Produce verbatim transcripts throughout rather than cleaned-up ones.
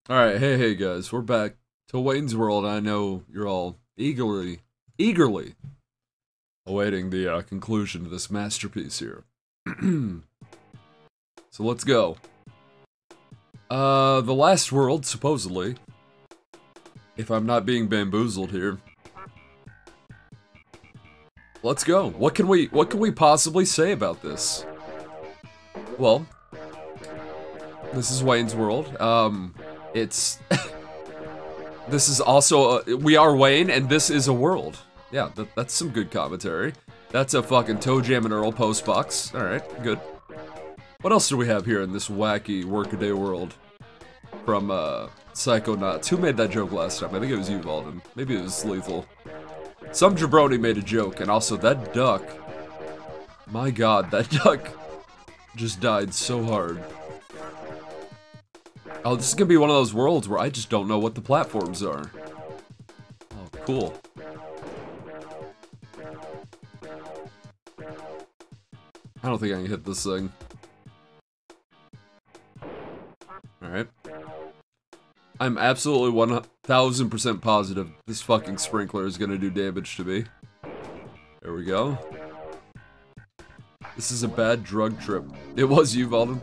Alright, hey, hey guys, we're back to Wayne's World. I know you're all eagerly, eagerly awaiting the uh, conclusion to this masterpiece here. So let's go. Uh, the last world, supposedly, if I'm not being bamboozled here. Let's go. What can we, what can we possibly say about this? Well, this is Wayne's World. Um... It's... This is also a, we are Wayne, and this is a world. Yeah, that, that's some good commentary. That's a fucking Toe Jam and Earl post box. Alright, good. What else do we have here in this wacky workaday world? From, uh, Psychonauts. Who made that joke last time? I think it was you, Valden. Maybe it was Lethal. Some jabroni made a joke, and also that duck... My god, that duck just died so hard. Oh, this is gonna be one of those worlds where I just don't know what the platforms are. Oh, cool. I don't think I can hit this thing. Alright. I'm absolutely one thousand percent positive this fucking sprinkler is gonna do damage to me. There we go. This is a bad drug trip. It was you, Valden.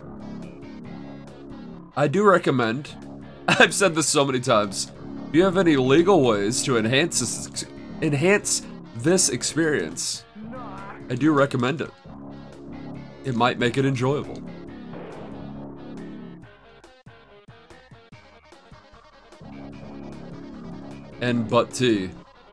I do recommend, I've said this so many times, if you have any legal ways to enhance this, enhance this experience, I do recommend it. It might make it enjoyable. And but tea.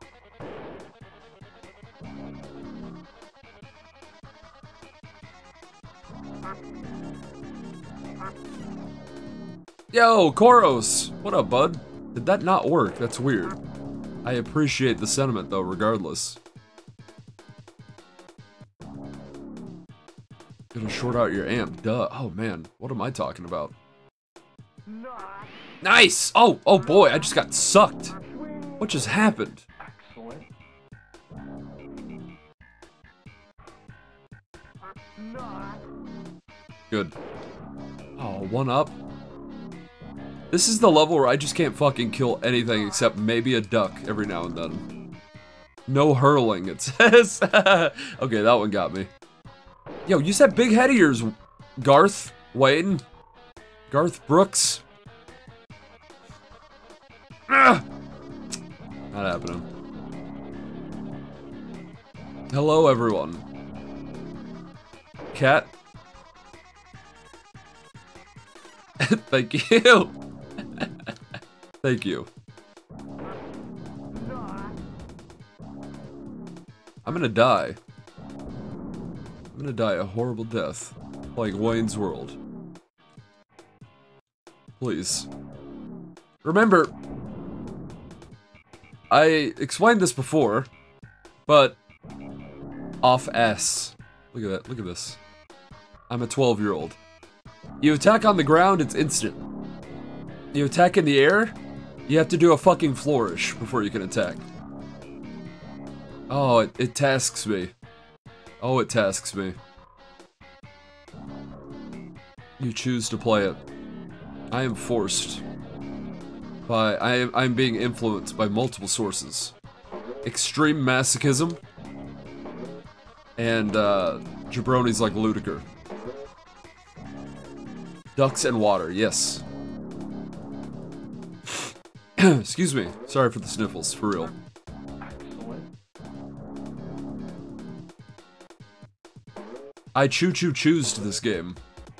Yo, Koros! What up, bud? Did that not work? That's weird. I appreciate the sentiment, though, regardless. Gonna short out your amp, duh. Oh, man. What am I talking about? Nice! Oh, oh boy, I just got sucked. What just happened? Good. Oh, one up? This is the level where I just can't fucking kill anything except maybe a duck every now and then. No hurling, it says. Okay, that one got me. Yo, use that big head of yours, Garth, Wayne, Garth Brooks. Ah! Not happening. Hello, everyone. Cat. Thank you. Thank you. I'm gonna die. I'm gonna die a horrible death. Like Wayne's World. Please. Remember, I explained this before, but off S. Look at that, look at this. I'm a twelve year old. You attack on the ground, it's instant. You attack in the air, you have to do a fucking flourish before you can attack. Oh, it, it tasks me. Oh, it tasks me. You choose to play it. I am forced. By, I am, I'm being influenced by multiple sources. Extreme masochism. And, uh, jabronis like Ludiger. Ducks and water, yes. Excuse me. Sorry for the sniffles, for real. I choo-choo-choose to this game.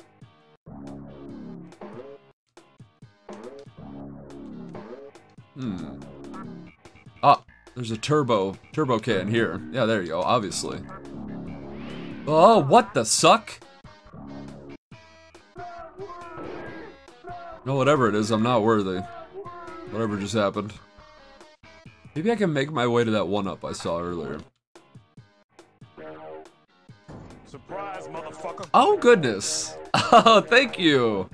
Hmm. Ah, there's a turbo, turbo can here. Yeah, there you go, obviously. Oh, what the suck? No, whatever it is, I'm not worthy. Whatever just happened. Maybe I can make my way to that one-up I saw earlier. Surprise, motherfucker. Oh, goodness. Oh, thank you.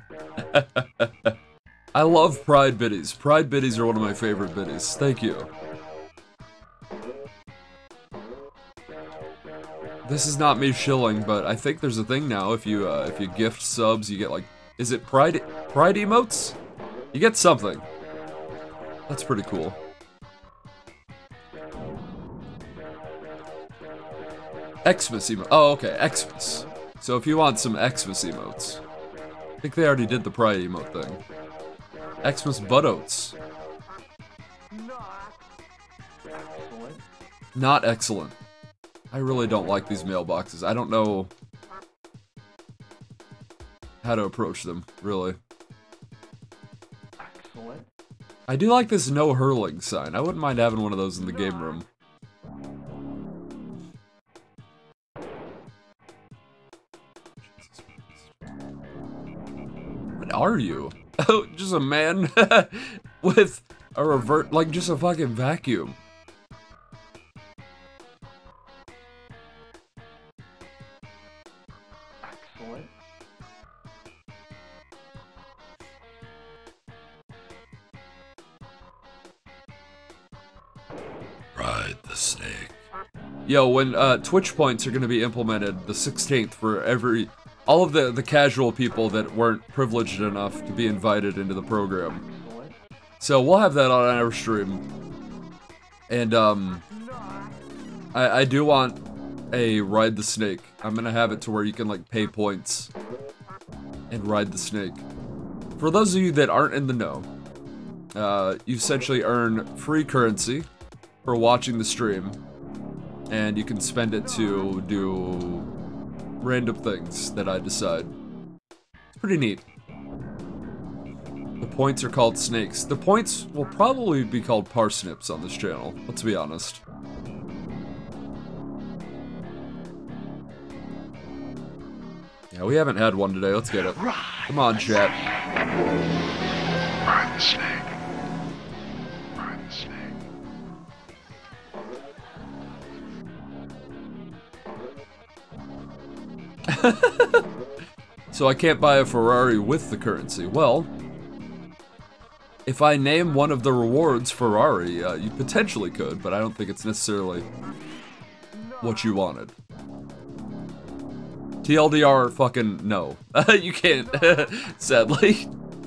I love Pride Biddies. Pride Biddies are one of my favorite biddies. Thank you. This is not me shilling, but I think there's a thing now. If you uh, if you gift subs, you get like, is it Pride Pride emotes? You get something. That's pretty cool. Xmas emote. Oh, okay, Xmas. So if you want some Xmas emotes. I think they already did the Pride emote thing. Xmas butt oats. Not excellent. I really don't like these mailboxes. I don't know how to approach them, really. Excellent. I do like this no hurling sign. I wouldn't mind having one of those in the game room. What are you? Oh, just a man with a revert, like just a fucking vacuum. Excellent. Ride the snake. Yo, when uh, Twitch points are going to be implemented the sixteenth for every... all of the, the casual people that weren't privileged enough to be invited into the program. So we'll have that on our stream. And, um... I, I do want a Ride the Snake. I'm gonna have it to where you can, like, pay points and ride the snake. For those of you that aren't in the know, uh, you essentially earn free currency for watching the stream, and you can spend it to do random things that I decide. It's pretty neat. The points are called snakes. The points will probably be called parsnips on this channel, let's be honest. Yeah, we haven't had one today, let's get it. Come on, chat. Ride the snake. Ride the snake. So I can't buy a Ferrari with the currency. Well, if I name one of the rewards Ferrari, uh, you potentially could, but I don't think it's necessarily what you wanted. T L D R, fucking no. You can't, sadly.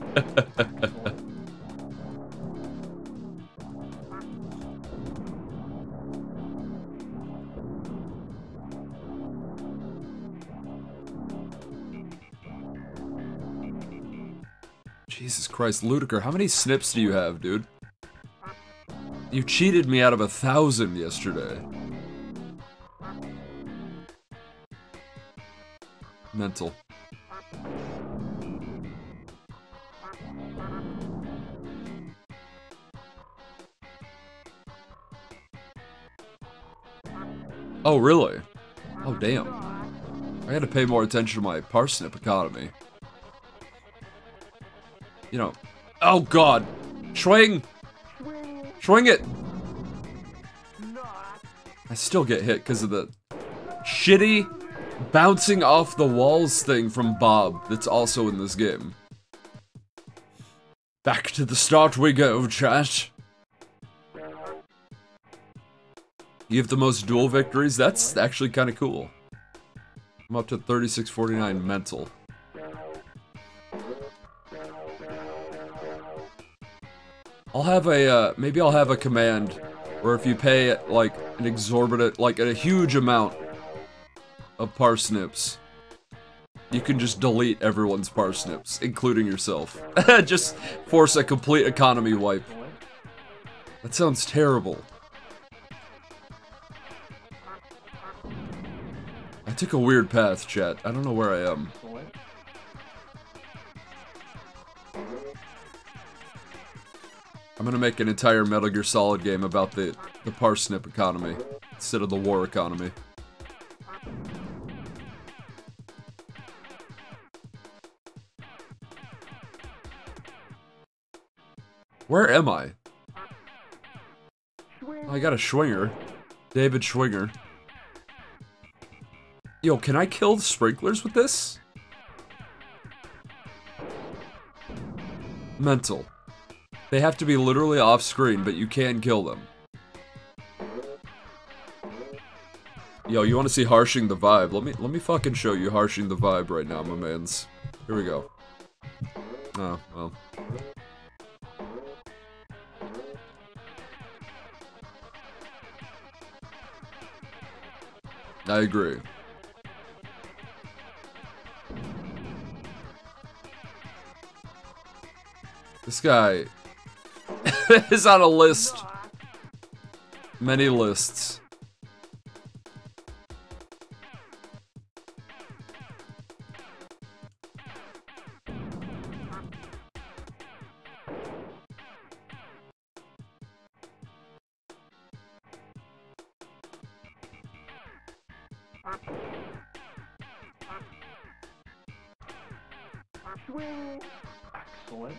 Jesus Christ, Ludiker, how many snips do you have, dude? You cheated me out of a thousand yesterday. Mental. Oh, really? Oh, damn. I gotta pay more attention to my parsnip economy. You know. Oh, God. Swing! Swing it! I still get hit because of the shitty bouncing off the walls thing from Bob that's also in this game. Back to the start we go, chat. You have the most duel victories? That's actually kind of cool. I'm up to thirty-six forty-nine mental. I'll have a, uh, maybe I'll have a command where if you pay, like, an exorbitant, like, a huge amount of parsnips, you can just delete everyone's parsnips, including yourself. Just force a complete economy wipe. That sounds terrible. I took a weird path, chat. I don't know where I am. I'm gonna make an entire Metal Gear Solid game about the, the parsnip economy, instead of the war economy. Where am I? Oh, I got a Schwinger. David Schwinger. Yo, can I kill the sprinklers with this? Mental. They have to be literally off screen, but you can kill them. Yo, you want to see harshing the vibe? Let me let me fucking show you harshing the vibe right now, my mans. Here we go. Oh, well. I agree. This guy is on a list. Many lists. Excellent.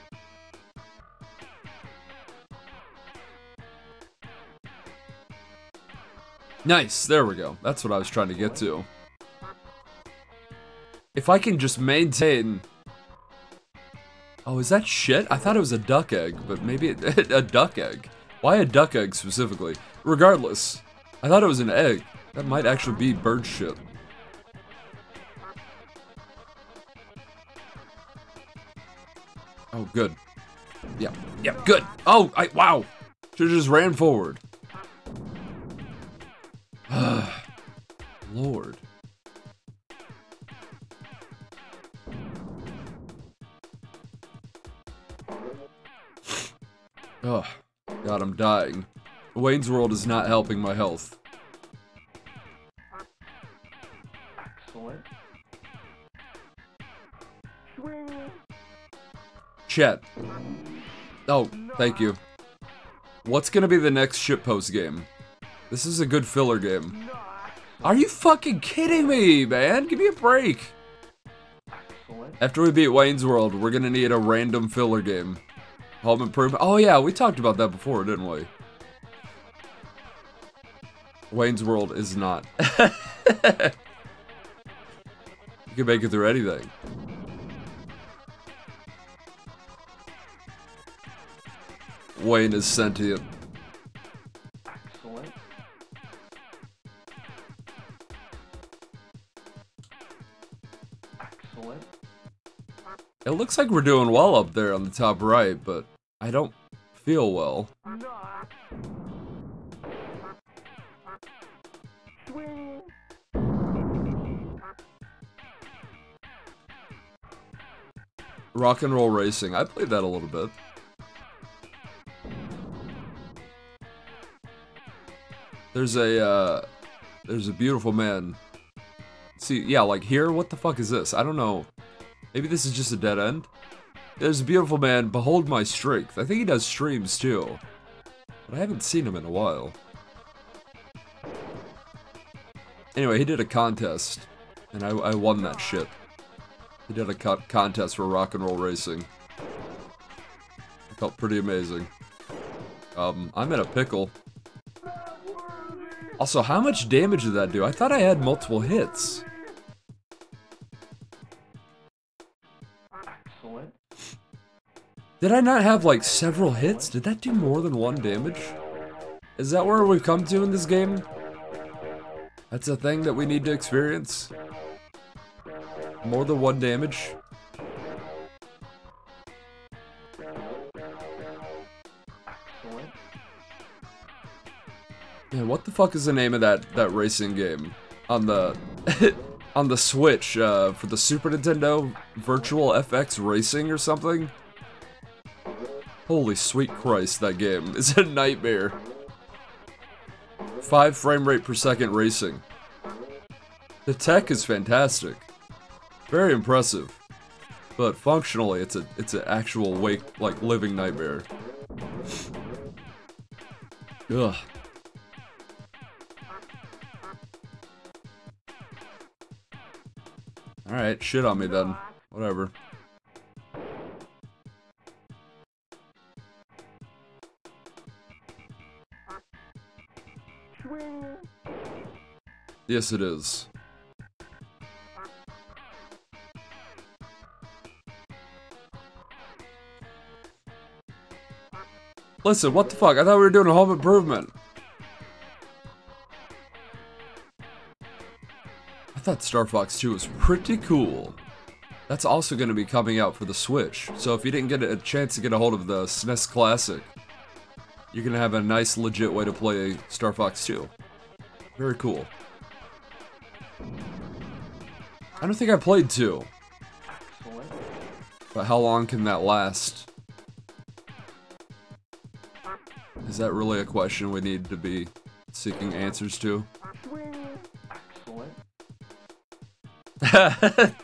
Nice, there we go. That's what I was trying to get to. If I can just maintain... Oh, is that shit? I thought it was a duck egg, but maybe it, a duck egg. Why a duck egg specifically? Regardless, I thought it was an egg. That might actually be bird shit. Oh, good. Yeah, yeah, good. Oh, I, wow. Should've just ran forward. Lord. Oh, God, I'm dying. Wayne's World is not helping my health. Excellent. Chat. Oh, thank you. What's gonna be the next shitpost game? This is a good filler game. Are you fucking kidding me, man? Give me a break. After we beat Wayne's World, we're gonna need a random filler game. Home Improvement. Oh yeah, we talked about that before, didn't we? Wayne's World is not. You can make it through anything. Wayne is sentient. Excellent. Excellent. It looks like we're doing well up there on the top right, but I don't feel well. Rock and Roll Racing. I played that a little bit. There's a, uh, there's a beautiful man. See, yeah, like here, what the fuck is this? I don't know. Maybe this is just a dead end? There's a beautiful man, behold my strength. I think he does streams too. But I haven't seen him in a while. Anyway, he did a contest. And I, I won that shit. He did a co contest for Rock and Roll Racing. I felt pretty amazing. Um, I'm in a pickle. Also, how much damage did that do? I thought I had multiple hits. Excellent. Did I not have, like, several hits? Did that do more than one damage? Is that where we've come to in this game? That's a thing that we need to experience? More than one damage? Excellent. Man, what the fuck is the name of that, that racing game? On the... on the Switch, uh, for the Super Nintendo? Virtual F X Racing or something? Holy sweet Christ, that game is a nightmare. Five frame rate per second racing. The tech is fantastic. Very impressive. But functionally, it's a it's an actual wake like living nightmare. Ugh. Alright, shit on me then. Whatever. Yes, it is. Listen, what the fuck? I thought we were doing a home improvement. I thought Star Fox two was pretty cool. That's also going to be coming out for the Switch. So if you didn't get a chance to get a hold of the S N E S Classic, you're going to have a nice, legit way to play Star Fox two. Very cool. I don't think I played two. Excellent. But how long can that last? Is that really a question we need to be seeking answers to? Excellent.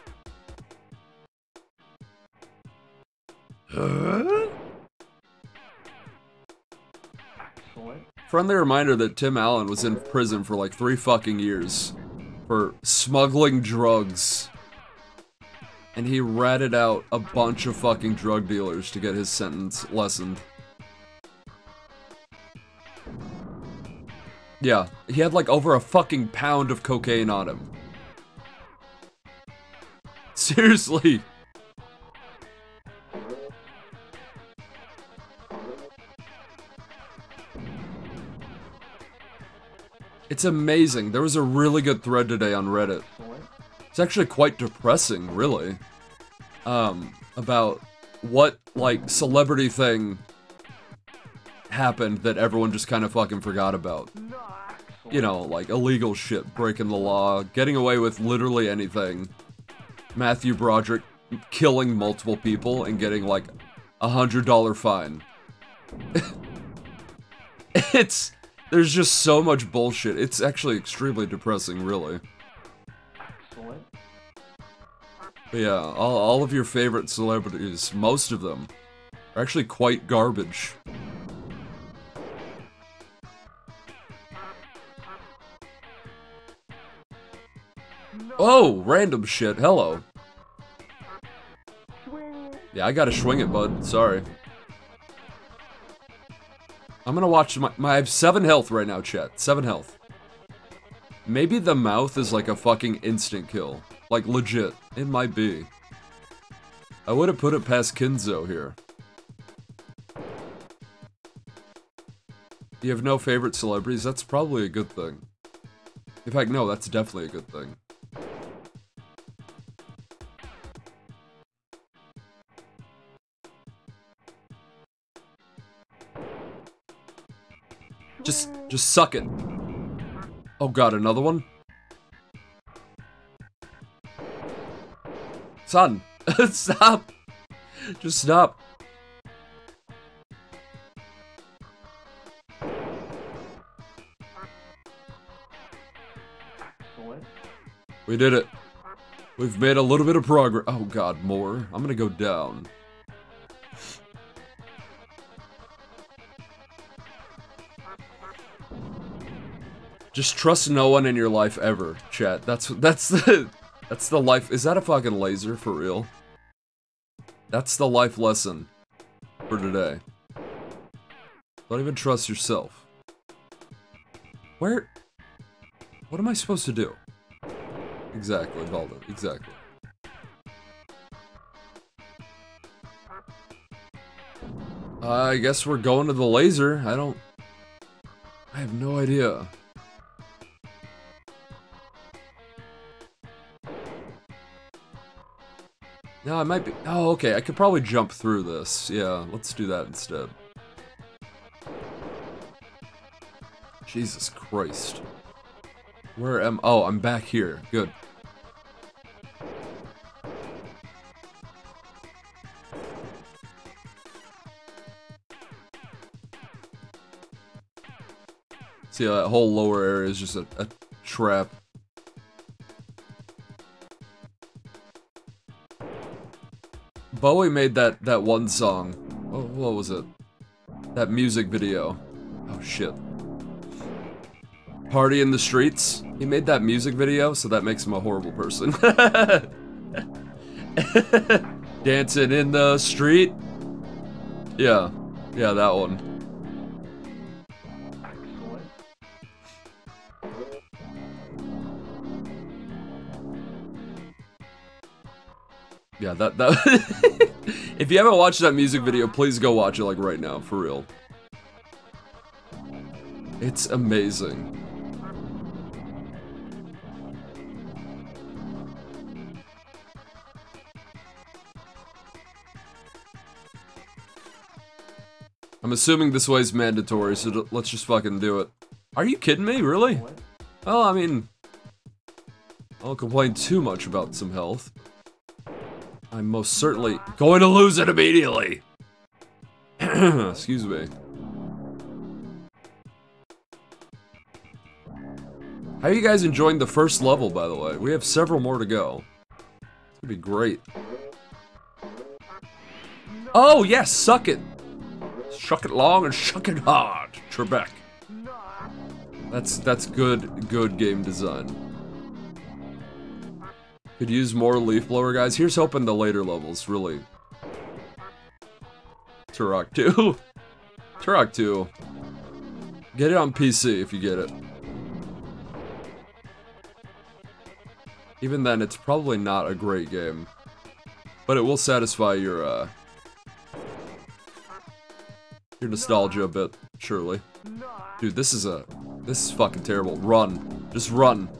Excellent. Friendly reminder that Tim Allen was in prison for like three fucking years for smuggling drugs. And he ratted out a bunch of fucking drug dealers to get his sentence lessened. Yeah, he had like over a fucking pound of cocaine on him. Seriously. It's amazing. There was a really good thread today on Reddit. It's actually quite depressing, really. Um, about what, like, celebrity thing happened that everyone just kind of fucking forgot about. You know, like, illegal shit, breaking the law, getting away with literally anything. Matthew Broderick killing multiple people and getting, like, a hundred dollar fine. It's... There's just so much bullshit. It's actually extremely depressing, really. Excellent. But yeah, all, all of your favorite celebrities, most of them, are actually quite garbage. Oh, random shit, hello. Yeah, I gotta swing it, bud, sorry. I'm gonna watch my, my- I have seven health right now, chat. Seven health. Maybe the mouth is like a fucking instant kill. Like, legit. It might be. I wouldn't put it past Kinzo here. You have no favorite celebrities? That's probably a good thing. In fact, no, that's definitely a good thing. Just, just suck it. Oh god, another one? Son, stop! Just stop. Excellent. We did it. We've made a little bit of progress. Oh god, more. I'm gonna go down. Just trust no one in your life ever, chat. That's that's the that's the life. Is that a fucking laser for real? That's the life lesson for today. Don't even trust yourself. Where? What am I supposed to do? Exactly, Valdo. Exactly. Uh, I guess we're going to the laser. I don't... I have no idea. No, I might be... Oh, okay. I could probably jump through this. Yeah, let's do that instead. Jesus Christ. Where am... Oh, I'm back here. Good. See, that whole lower area is just a, a trap. Bowie made that, that one song. Oh, what was it? That music video. Oh, shit. Party in the Streets. He made that music video, so that makes him a horrible person. Dancing in the street. Yeah. Yeah, that one. Yeah, that, that if you haven't watched that music video, please go watch it, like, right now, for real. It's amazing. I'm assuming this way is mandatory, so let's just fucking do it. Are you kidding me? Really? Well, I mean... won't complain too much about some health. I'm most certainly going to lose it immediately. Excuse me. How are you guys enjoying the first level, by the way? We have several more to go. It's gonna be great. Oh, yes, suck it. Shuck it long and shuck it hard, Trebek. That's, that's good, good game design. Could use more leaf blower, guys. Here's hoping the later levels, really. Turok two. Turok two. Get it on P C if you get it. Even then, it's probably not a great game. But it will satisfy your, uh... your nostalgia a bit, surely. Dude, this is a... this is fucking terrible. Run. Just run.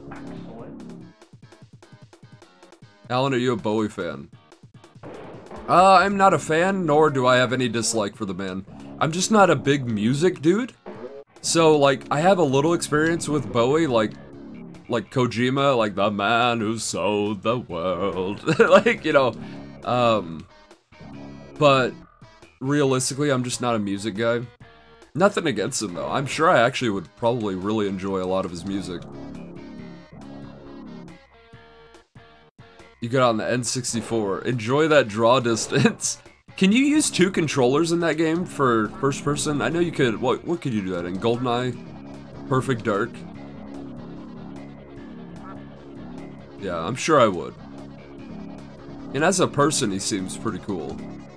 Alan, are you a Bowie fan? Uh, I'm not a fan, nor do I have any dislike for the man. I'm just not a big music dude. So, like, I have a little experience with Bowie, like... like Kojima, like the man who sold the world. Like, you know, um, but realistically, I'm just not a music guy. Nothing against him, though. I'm sure I actually would probably really enjoy a lot of his music. You got on the N sixty-four. Enjoy that draw distance. Can you use two controllers in that game for first person? I know you could. What, what could you do that in? GoldenEye? Perfect Dark? Yeah, I'm sure I would. And as a person, he seems pretty cool.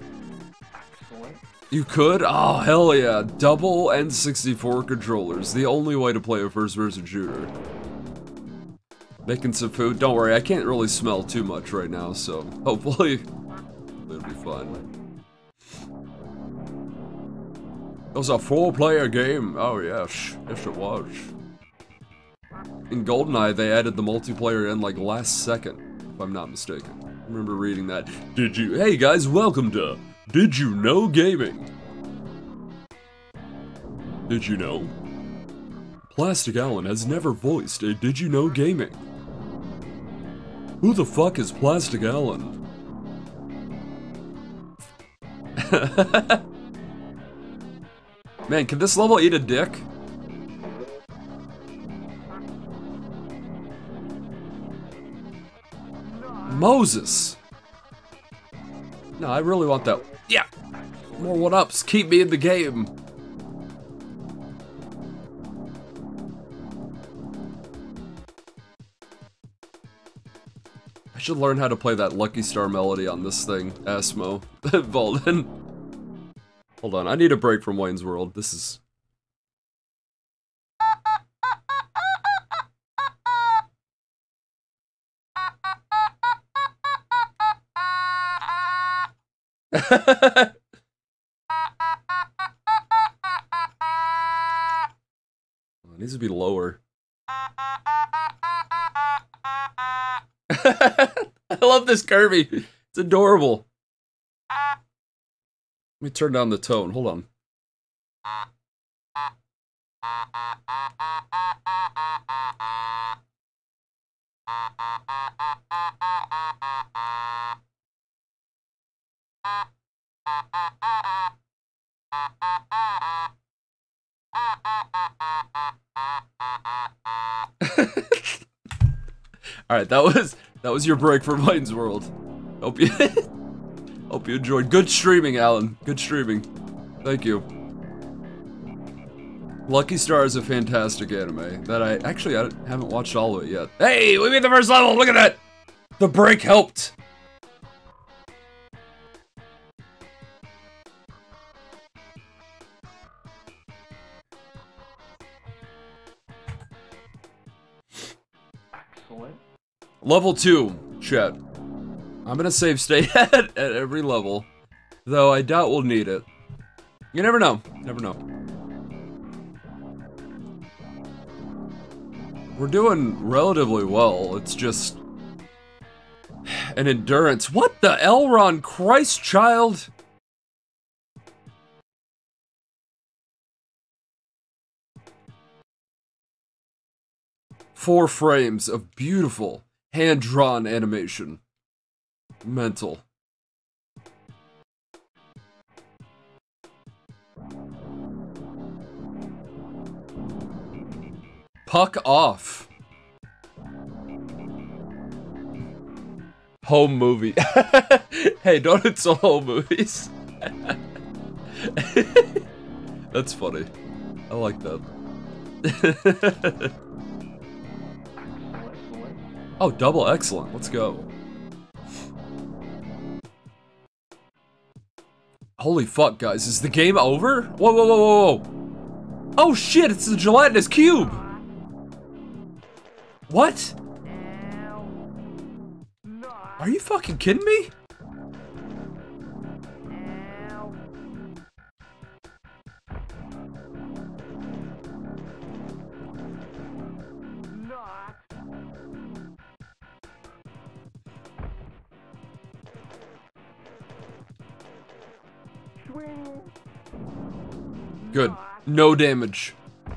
You could? Oh, hell yeah. Double N sixty-four controllers. The only way to play a first-person shooter. Making some food. Don't worry, I can't really smell too much right now, so hopefully it'll be fun. It was a four-player game. Oh, yes. Yes, it was. In GoldenEye, they added the multiplayer in, like, last second, if I'm not mistaken. I remember reading that. Did you- Hey guys, welcome to Did You Know Gaming? Did you know? Plastic Alan has never voiced a Did You Know Gaming? Who the fuck is Plastic Alan? Man, can this level eat a dick? Moses! No, I really want that. Yeah! More one-ups, keep me in the game! I should learn how to play that Lucky Star melody on this thing, Asmo. Valden. Hold on, I need a break from Wayne's World. This is... It needs to be lower. I love this Kirby. It's adorable. Let me turn down the tone. Hold on. All right, that was that was your break from Wayne's World. Hope you hope you enjoyed. Good streaming, Alan. Good streaming. Thank you. Lucky Star is a fantastic anime that I actually I haven't watched all of it yet. Hey, we made the first level. Look at that. The break helped. Excellent. Level two, chat. I'm gonna save state at, at every level, though I doubt we'll need it. You never know. Never know. We're doing relatively well. It's just an endurance. What the Elron Christ child? Four frames of beautiful Hand-drawn animation. Mental. Puck off. Home movie. Hey, don't insult home movies. That's funny. I like that. Oh, double excellent. Let's go. Holy fuck, guys. Is the game over? Whoa, whoa, whoa, whoa, whoa. Oh shit, it's the gelatinous cube. What? Are you fucking kidding me? Good. No damage.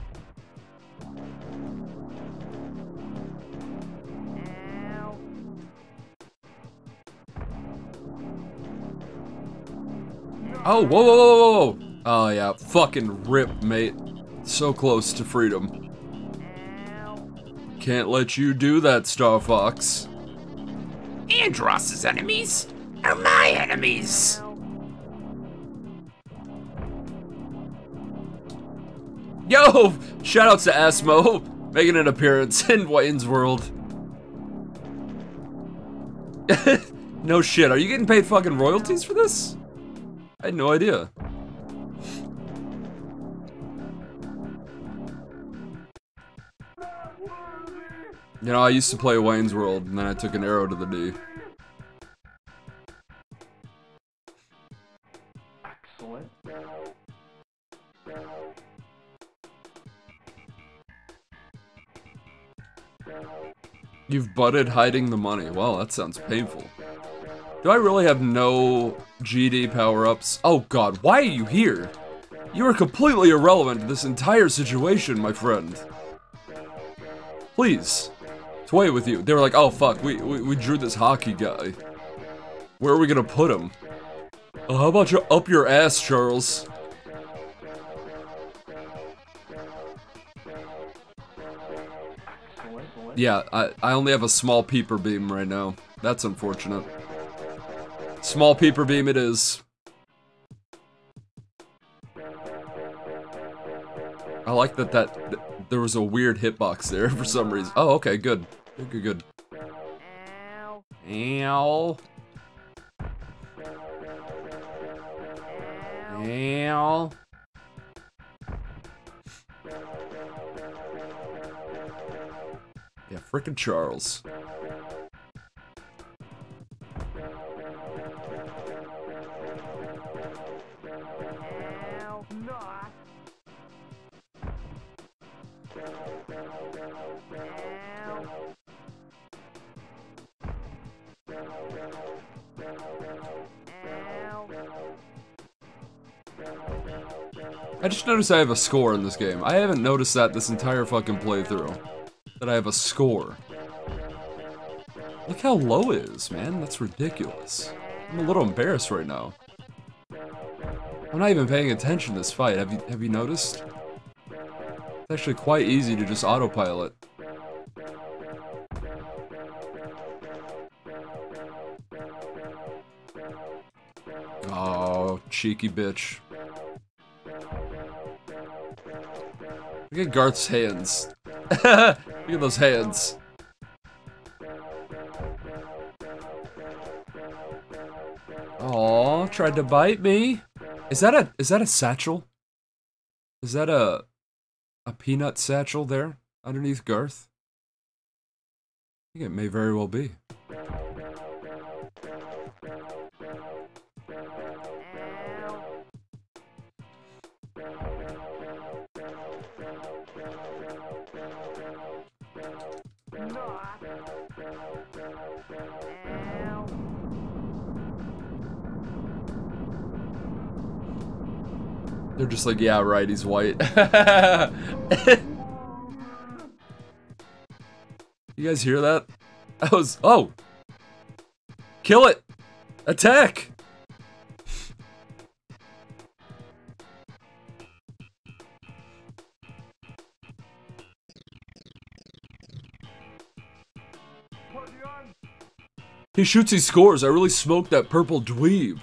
Oh, whoa, whoa, whoa, whoa. Oh, yeah. Fucking rip, mate. So close to freedom. Can't let you do that, Star Fox. Andross's enemies are my enemies. Yo! Shoutouts to Asmo making an appearance in Wayne's World. No shit, are you getting paid fucking royalties for this? I had no idea. You know, I used to play Wayne's World, and then I took an arrow to the knee. Excellent. You've butted hiding the money. Well, that sounds painful. Do I really have no G D power-ups? Oh god, why are you here? You are completely irrelevant to this entire situation, my friend. Please. Toy with you. They were like, oh fuck, we, we, we drew this hockey guy. Where are we gonna put him? Oh, how about you up your ass, Charles? Yeah, I, I only have a small peeper beam right now. That's unfortunate. Small peeper beam it is. I like that that th there was a weird hitbox there for some reason. Oh, okay, good. Good, good, good. Ow. Ow. Yeah, frickin' Charles. I just noticed I have a score in this game. I haven't noticed that this entire fucking playthrough. That I have a score. Look how low it is, man. That's ridiculous. I'm a little embarrassed right now. I'm not even paying attention to this fight. Have you have you noticed? It's actually quite easy to just autopilot. Oh, cheeky bitch. Look at Garth's hands. Look at those hands. Aw, tried to bite me. Is that a is that a satchel? Is that a a peanut satchel there underneath Garth? I think it may very well be. They're just like, yeah, right, he's white. You guys hear that? I was, oh. Kill it. Attack. He shoots, he scores. I really smoked that purple dweeb.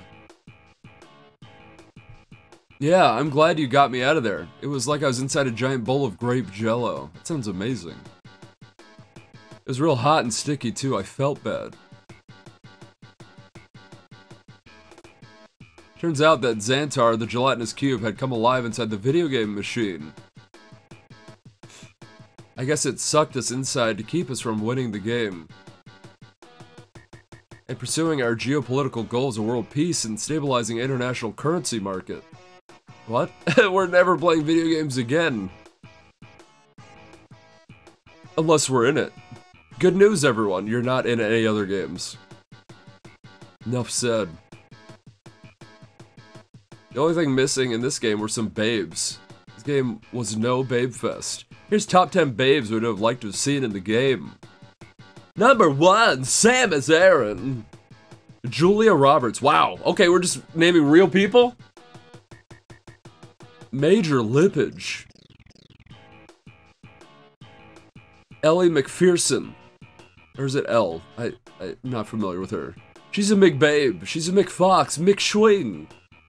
Yeah, I'm glad you got me out of there. It was like I was inside a giant bowl of grape jello. That sounds amazing. It was real hot and sticky too. I felt bad. Turns out that Xantar, the gelatinous cube, had come alive inside the video game machine. I guess it sucked us inside to keep us from winning the game. And pursuing our geopolitical goals of world peace and stabilizing international currency market. What? We're never playing video games again. Unless we're in it. Good news, everyone. You're not in any other games. Enough said. The only thing missing in this game were some babes. This game was no babe fest. Here's top ten babes we would have liked to have seen in the game. Number one, Samus Aran. Julia Roberts. Wow. Okay, we're just naming real people? Major Lippage. Ellie McPherson. Or is it L? I, I'm not familiar with her. She's a McBabe. She's a McFox. McSwing.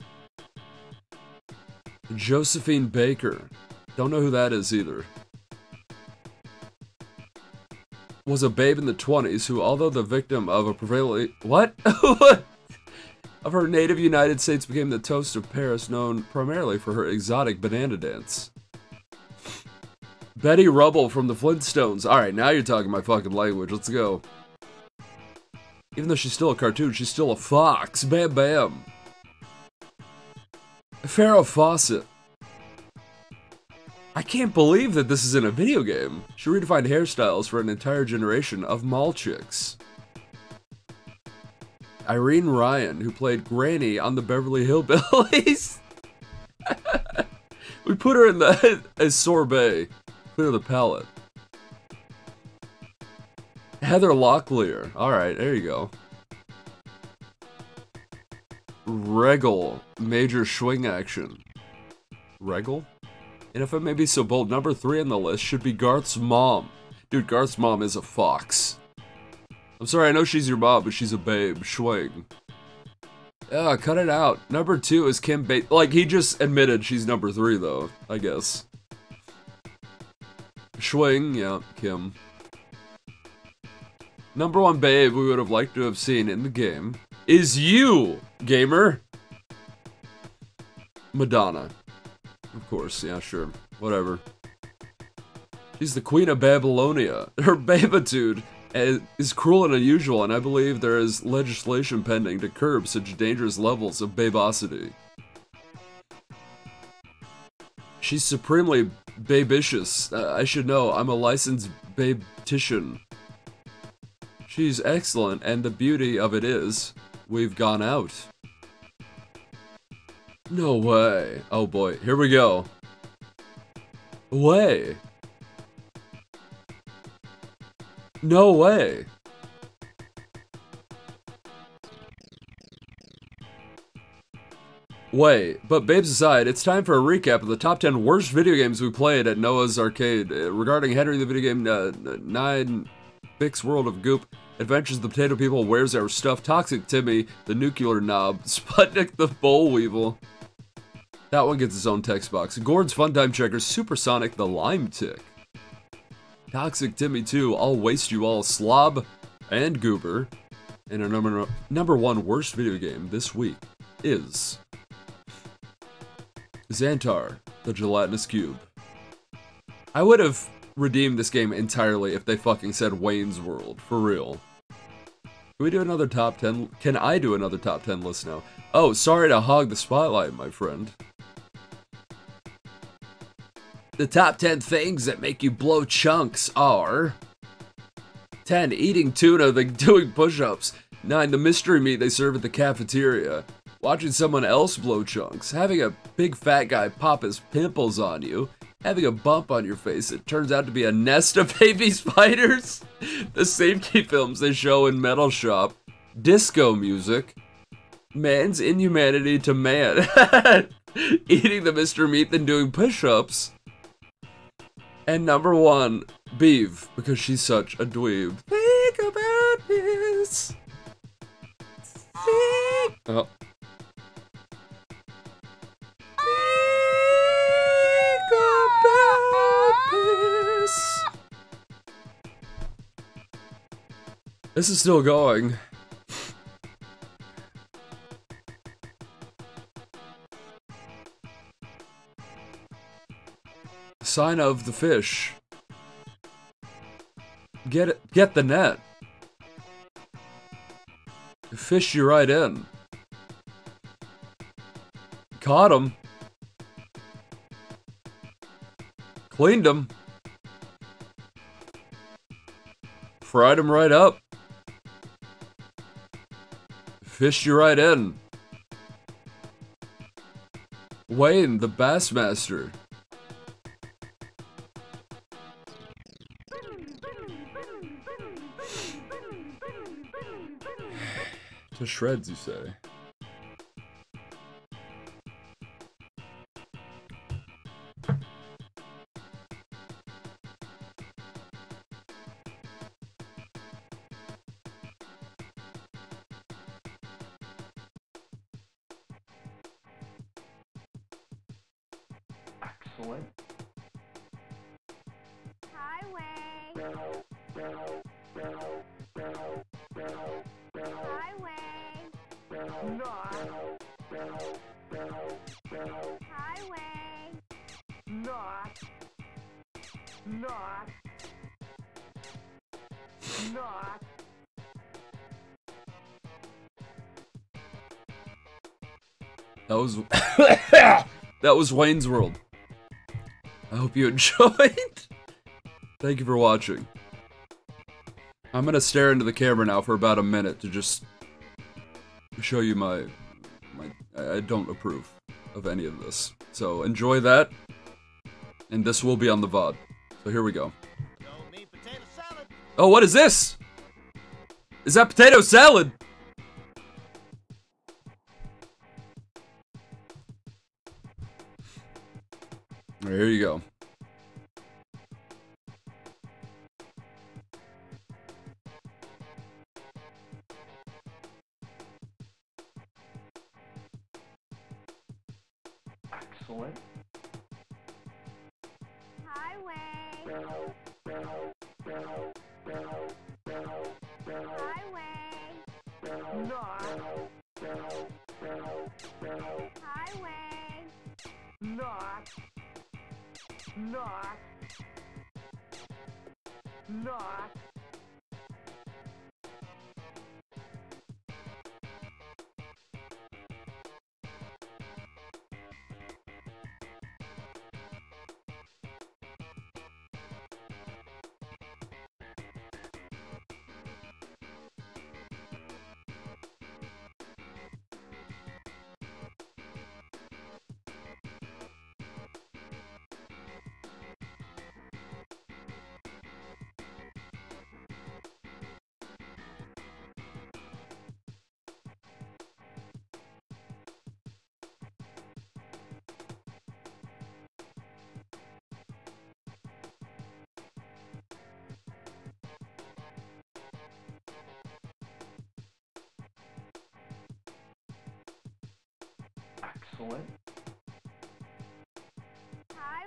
Josephine Baker. Don't know who that is either. Was a babe in the twenties who, although the victim of a prevailing... What? of her native United States, became the toast of Paris, known primarily for her exotic banana dance. Betty Rubble from the Flintstones. Alright, now you're talking my fucking language. Let's go. Even though she's still a cartoon, she's still a fox. Bam bam. Farrah Fawcett. I can't believe that this is in a video game. She redefined hairstyles for an entire generation of mall chicks. Irene Ryan, who played Granny on the Beverly Hillbillies. We put her in the as sorbet. Clear the palate. Heather Locklear. Alright, there you go. Regal. Major swing action. Regal? And if I may be so bold, number three on the list should be Garth's mom. Dude, Garth's mom is a fox. I'm sorry, I know she's your mom, but she's a babe. Schwing. Yeah, cut it out. Number two is Kim Ba- Like, he just admitted she's number three, though, I guess. Schwing, yeah, Kim. Number one babe we would have liked to have seen in the game is you, gamer. Madonna. Of course, yeah, sure. Whatever. She's the queen of Babylonia. Her babitude is cruel and unusual, and I believe there is legislation pending to curb such dangerous levels of babosity. She's supremely babicious. Uh, I should know, I'm a licensed babetician. She's excellent, and the beauty of it is, we've gone out. No way. Oh boy, here we go. Way. No way. Way. But babes aside, it's time for a recap of the top ten worst video games we played at Noah's Arcade. Uh, regarding Henry the Video Game, uh, nine, Bix World of Goop, Adventures of the Potato People, Where's Our Stuff, Toxic Timmy, The Nuclear Knob, Sputnik the Boll Weevil. That one gets its own text box. Gord's Funtime Checkers, Supersonic the Lime Tick. Toxic Timmy two, I'll Waste You All, Slob, and Goober. And our number, number one worst video game this week is Xantar, the Gelatinous Cube. I would have redeemed this game entirely if they fucking said Wayne's World, for real. Can we do another top ten? Can I do another top ten list now? Oh, sorry to hog the spotlight, my friend. The top ten things that make you blow chunks are... ten. Eating tuna, then doing push-ups. nine. The mystery meat they serve at the cafeteria. Watching someone else blow chunks. Having a big fat guy pop his pimples on you. having a bump on your face. It turns out to be a nest of baby spiders. The safety films they show in Metal Shop. Disco music. Man's inhumanity to man. Eating the Mister Meat then doing push-ups. And number one, Beeve, because she's such a dweeb. Think about this. Think. Oh. Think about this. This is still going. Sign of the fish. Get it, get the net. Fish you right in. Caught him. Cleaned him. Fried him right up. Fished you right in. Wayne, the Bassmaster. To shreds, you say? Excellent. Highway. Not. Highway. Not. Not. Not. That was that was Wayne's World. I hope you enjoyed. Thank you for watching. I'm gonna stare into the camera now for about a minute to just show you my my I don't approve of any of this. So enjoy that, and this will be on the V O D. So here we go. Oh, what is this? Is that potato salad? Alright, here you go. Excellent. Highway. Highway. Not. Highway. Not. Not. Not. Excellent.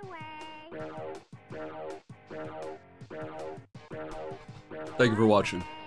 Highway. Thank you for watching.